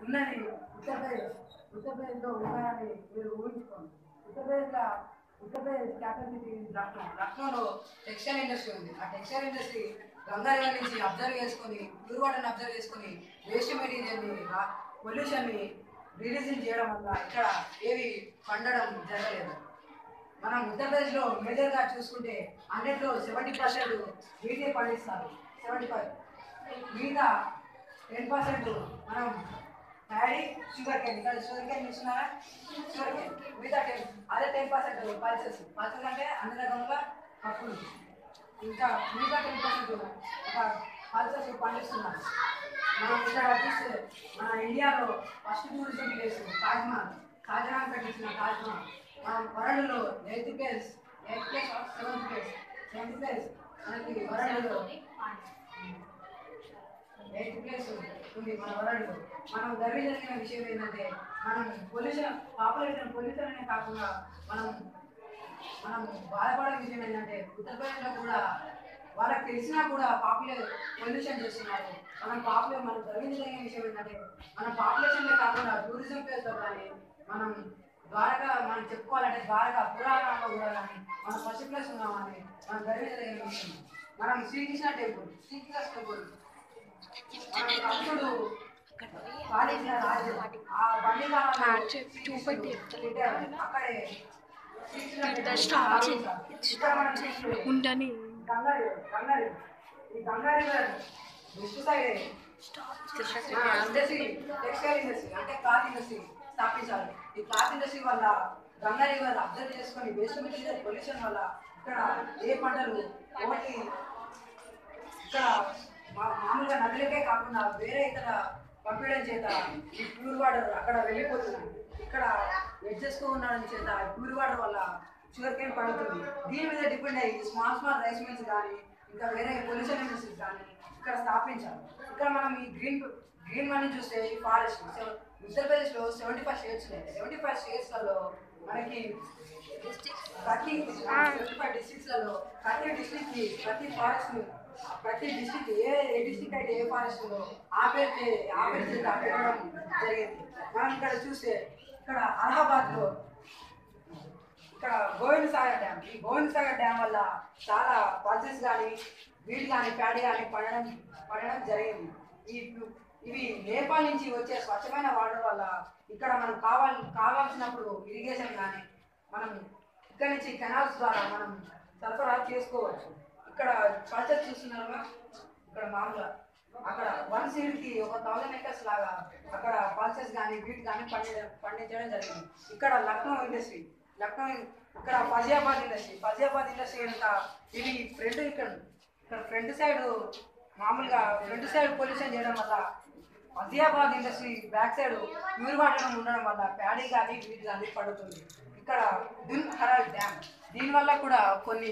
ఉన్నది ఉత్తరప్రదేశ్లో ఉన్నాయని మీరు ఊహించుకోండి. ఉత్తరప్రదేశ్ క్యాపిటల్ సిటీ లక్నోలో టెక్స్టైల్ ఇండస్ట్రీ ఉంది. ఆ టెక్స్టైల్ ఇండస్ట్రీ గంగా రివర్ నుంచి అబ్జర్వ్ చేసుకొని ప్యూర్ వాటర్ని అబ్జర్వ్ చేసుకొని వేస్ట్ మెటీరియల్ని పొల్యూషన్ని రిలీజింగ్ చేయడం వల్ల ఇక్కడ ఏవి పండడం జరగలేదు. మనం ఉత్తరప్రదేశ్లో మేజర్గా చూసుకుంటే 100లో 70% వీటిని పండిస్తారు. 75 మిగతా 10% మనం ప్యాడీ షుగర్ కేన్. ఇక్కడ షుగర్ కేన్ చూస్తున్నారా? షుగర్ కేన్ మిగతా 10 అదే 10% పల్సెస్ అంటే అన్ని రకములుగా పప్పులు. ఇంకా మిగతా 10% పల్సెస్ పండిస్తున్నారు. మనం ఇక్కడ చూస్తే మన ఇండియాలో first tourism place Taj Mahal, Shahjahan కట్టించిన తాజ్మహల్. మన వరల్డ్లో 8th ప్లేస్ 7th ప్లేస్ మనకి వరల్డ్లో 8th ప్లేస్ ఉంది మన వరల్డ్లో. మనం గర్వించిన విషయం ఏంటంటే మనం పొల్యూషన్ అనే కాకుండా మనం బాధపడే విషయం ఏంటంటే ఉత్తరప్రదేశ్లో కూడా వాళ్ళకి తెలిసినా కూడా పొల్యూషన్ చేస్తున్నారు. మనం గర్వించదగిన విషయం ఏంటంటే మన పాపులేషన్లే కాకుండా టూరిజం ప్లేస్లో కానీ మనం చెప్పుకోవాలంటే ద్వారకా పురాణాల్లో కూడా కానీ మనం ఫస్ట్ ప్లేస్ ఉన్నామని మనం గర్వించదగిన విషయం. మనం శ్రీకృష్ణ టెంపుల్ కృష్ణుడు పాలించిన రాజు ఆ బండి అక్కడే Ganga river west side textile industry అంటే క్లాత్ ఇండస్ట్రీ స్థాపించాలి. ఈ క్లాత్ ఇండస్ట్రీ వల్ల గంగా రివర్ అబ్జర్వ్ చేసుకొని వేస్ట్ మెటీరియల్ పొల్యూషన్ వల్ల ఇక్కడ ఏ పంటలు ఒకటి ఇక్కడ మామూలుగా నదులకే కాకుండా వేరే ఇతర పంపించడం చేత ఈ ప్యూర్ వాటర్ అక్కడ వెళ్ళిపోతున్నాయి. ఇక్కడ ఎడ్జెస్తో ఉండడం చేత ప్యూర్ వాటర్ వల్ల షుగర్ కేన్ పండుతుంది. దీని మీద డిపెండ్ అయ్యి స్మాల్ రైస్ మిల్స్ కానీ ఇంకా వేరే పొల్యూషన్ ఇండస్ట్రీస్ కానీ ఇక్కడ స్థాపించాలి. ఇక్కడ మనం ఈ గ్రీన్ మనీ చూస్తే ఈ ఫారెస్ట్ ఉత్తరప్రదేశ్లో 75 స్టేట్స్ ఉన్నాయి. 75 స్టేట్స్లలో మనకి ప్రతి 75 డిస్ట్రిక్ట్స్లలో ప్రతి డిస్ట్రిక్ట్కి ప్రతి డిస్ట్రిక్ట్ ఏ డిస్ట్రిక్ట్ అయితే ఏ ఫారెస్ట్ ఉందో ఆ పేరు చేత పెట్టడం జరిగింది. మనం ఇక్కడ చూస్తే ఇక్కడ అలహాబాద్లో ఇక్కడ గోవింద్ సాగర్ డ్యామ్. ఈ గోవింద్ సాగర్ డ్యామ్ వల్ల చాలా పల్సెస్ కానీ వీటి కానీ ప్యాడీ కానీ పడడం జరిగింది. ఇవి నేపాల్ నుంచి వచ్చే స్వచ్ఛమైన వాటర్ వల్ల ఇక్కడ మనం కావాల్సినప్పుడు ఇరిగేషన్ కానీ మనం ఇక్కడ నుంచి కెనాల్స్ ద్వారా మనం సరఫరా చేసుకోవచ్చు. ఇక్కడ పల్సెస్ చూస్తున్నారుగా ఇక్కడ మామూలుగా అక్కడ 1 సీడ్కి 1000 acres లాగా అక్కడ పల్సెస్ కానీ వీటి కానీ పండించడం జరిగింది. ఇక్కడ లక్నో ఇక్కడ ఫజియాబాద్ ఇండస్ట్రీ కనుక ఇది ఇక్కడ ఫ్రంట్ సైడ్ మామూలుగా ఫ్రంట్ సైడ్ పొల్యూషన్ చేయడం వల్ల Faizabad industry back side pure water ఉండడం వల్ల ప్యాడీ కానీ వీటి కానీ పడుతుంది. ఇక్కడ దున్ హరాల్ డ్యామ్ దీనివల్ల కూడా కొన్ని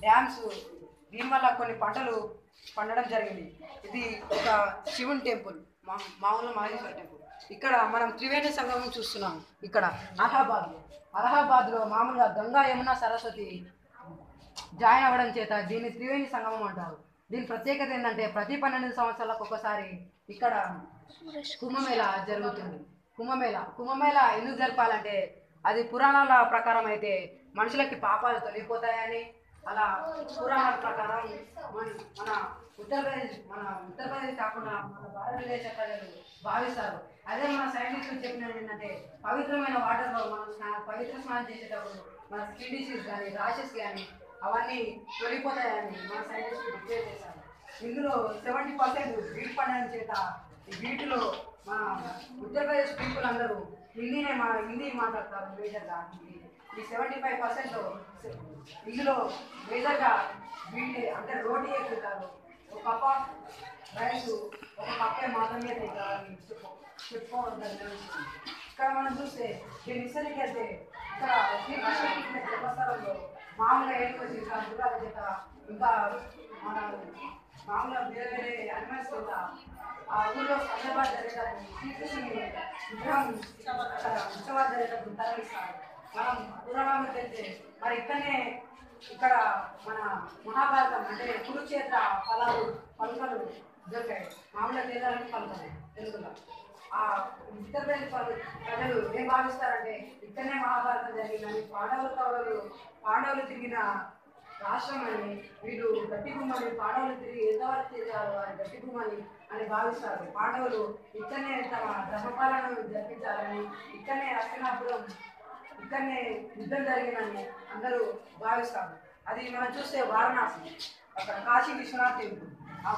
పంటలు పండడం జరిగింది. ఇది ఒక శివుని టెంపుల్, మామూలు మహేశ్వర టెంపుల్. ఇక్కడ మనం త్రివేణి సంగమం చూస్తున్నాం. ఇక్కడ అలహాబాద్లో మామూలుగా గంగా యమున సరస్వతి జాయిన్ అవ్వడం చేత దీన్ని త్రివేణి సంగమం అంటారు. దీని ప్రత్యేకత ఏంటంటే ప్రతి 12 సంవత్సరాలకు ఒకసారి ఇక్కడ కుంభమేళా జరుగుతుంది. కుంభమేళా ఎందుకు జరపాలంటే అది పురాణాల ప్రకారం అయితే మనుషులకి పాపాలు తొలగిపోతాయని, అలా పురాణాల ప్రకారం మన ఉత్తరప్రదేశ్ కాకుండా మన భారతదేశ ప్రజలు భావిస్తారు. అదే మన సైంటిస్టులు చెప్పినది ఏంటంటే పవిత్రమైన వాటర్లో మనం పవిత్ర స్నానం చేసేటప్పుడు మన స్కిన్ డిసీజ్ కానీ ర్యాషెస్ కానీ అవన్నీ తొలగిపోతాయని మన సైంటిస్టులు డిక్లేర్ చేశారు. ఇందులో 70% వీటి పండడం చేత వీటిలో మన ఉత్తరప్రదేశ్ పీపుల్ అందరూ హిందీ మాట్లాడతారు మేజర్గా. ఈ 75% ఇందులో మేజర్గా వీటి అంటే రోటీ ఎక్కుతారు. ఒక కప్ ఆఫ్ రైస్ ఒక కప్పే మాత్రమే తింటారని చెప్పుకోవడం. ఇక్కడ మనం చూస్తే దీని ఇసరికి వెళ్తే ఇక్కడ శ్రీకృష్ణ జన్మస్థలంలో మామూలుగా ఏడుకో చేత గుర్రాల చేత ఇంకా మన మామూలుగా వేరే అనిమల్స్ చేత ఆ ఊళ్ళో హైదరాబాద్ జరిగేటప్పుడు శ్రీకృష్ణుని విగ్రహం ఉత్సవాలు జరిగేటప్పుడు తరలిస్తారు. మనం పురాణాలకు వెళ్తే మరి ఇక్కడ మన మహాభారతం అంటే కురుక్షేత్ర పలుకలు దొరికాయి. మామూలుగా తేదాలని పలుకలు తెలుగులో ఆ ఉత్తరప్రదేశ్ ప్రజలు ఏం భావిస్తారంటే ఇక్కడనే మహాభారతం జరిగిందని, పాండవులు తిరిగిన రాష్ట్రం అని, వీళ్ళు గట్టి భూమని, పాండవులు తిరిగి ఎంతవరకు తిరిగారు అని గట్టి భూమని అని భావిస్తారు. పాండవులు ఇక్కడనే తమ ధర్మపాలనను జరిపించాలని, ఇక్కడనే హస్తినాపురం, ఇక్కడనే యుద్ధం జరిగిందని అందరూ భావిస్తారు. అది మనం చూస్తే వారణాసి, అక్కడ కాశీ విశ్వనాథ్ టెంపుల్. ఆ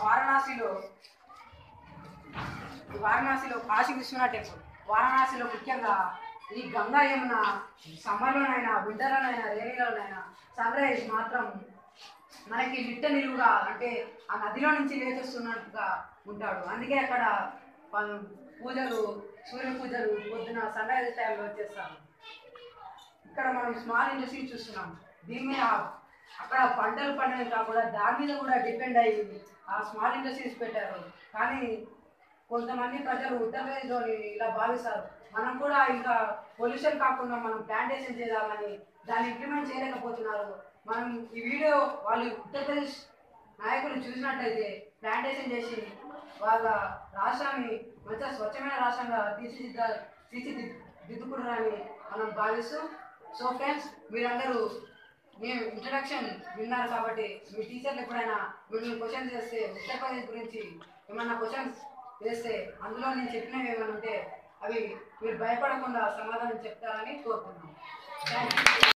వారణాసిలో కాశీ విశ్వనాథ్ టెంపుల్. వారణాసిలో ముఖ్యంగా ఈ గంగా యమున సమ్మర్లోనైనా, వింటర్లోనైనా, రేణిలోనైనా సన్ రైజ్ మాత్రం మనకి నిట్ట నిలువుగా, అంటే ఆ నదిలో నుంచి లేచొస్తున్నట్టుగా ఉంటాడు. అందుకే అక్కడ పూజలు, సూర్య పూజలు పొద్దున సన్ రైజ్ టైంలో వచ్చేస్తారు. ఇక్కడ మనం స్మాల్ ఇండస్ట్రీ చూస్తున్నాం. దీని మీద అక్కడ పంటలు పండడం కాకుండా దాని మీద కూడా డిపెండ్ అయ్యి ఆ స్మాల్ ఇండస్ట్రీస్ పెట్టారు. కానీ కొంతమంది ప్రజలు ఉత్తరప్రదేశ్లోని ఇలా భావిస్తారు. మనం కూడా ఇంకా పొల్యూషన్ కాకుండా మనం ప్లాంటేషన్ చేయాలని దాన్ని ఇంప్లిమెంట్ చేయలేకపోతున్నారు. మనం ఈ వీడియో వాళ్ళు ఉత్తరప్రదేశ్ నాయకులు చూసినట్టయితే ప్లాంటేషన్ చేసి వాళ్ళ రాష్ట్రాన్ని మంచిగా స్వచ్ఛమైన రాష్ట్రంగా తీర్చిదిద్దుకుంటారని మనం భావిస్తూ, సో ఫ్రెండ్స్, మీరందరూ మేము ఇంట్రడక్షన్ విన్నారు కాబట్టి మీ టీచర్లు ఎప్పుడైనా మిమ్మల్ని క్వశ్చన్స్ చేస్తే, ఉత్తరప్రదేశ్ గురించి ఏమన్నా క్వశ్చన్స్ వేస్తే అందులో నేను చెప్పినవి ఏమైనా ఉంటే అవి మీరు భయపడకుండా సమాధానం చెప్తారని కోరుతున్నాను. Thank you.